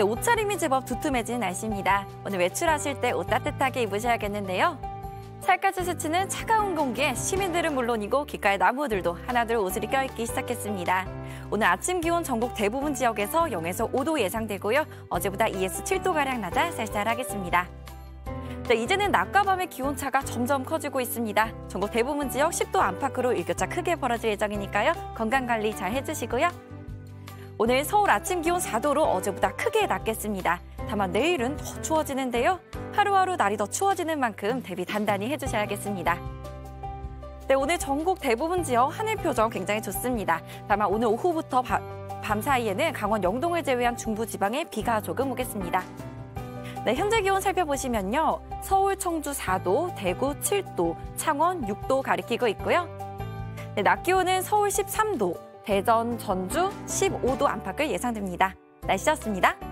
네, 옷차림이 제법 두툼해진 날씨입니다. 오늘 외출하실 때 옷 따뜻하게 입으셔야겠는데요. 살갗을 스치는 차가운 공기에 시민들은 물론이고 귓가의 나무들도 하나둘 옷을 껴입기 시작했습니다. 오늘 아침 기온 전국 대부분 지역에서 0에서 5도 예상되고요. 어제보다 2에서 7도가량 낮아 쌀쌀하겠습니다. 네, 이제는 낮과 밤의 기온차가 점점 커지고 있습니다. 전국 대부분 지역 10도 안팎으로 일교차 크게 벌어질 예정이니까요. 건강관리 잘 해주시고요. 오늘 서울 아침 기온 4도로 어제보다 크게 낮겠습니다. 다만 내일은 더 추워지는데요. 하루하루 날이 더 추워지는 만큼 대비 단단히 해주셔야겠습니다. 네, 오늘 전국 대부분 지역 하늘 표정 굉장히 좋습니다. 다만 오늘 오후부터 밤 사이에는 강원 영동을 제외한 중부 지방에 비가 조금 오겠습니다. 네, 현재 기온 살펴보시면요. 서울, 청주 4도, 대구 7도, 창원 6도 가리키고 있고요. 네, 낮 기온은 서울 13도, 대전, 전주 15도 안팎을 예상됩니다. 날씨였습니다.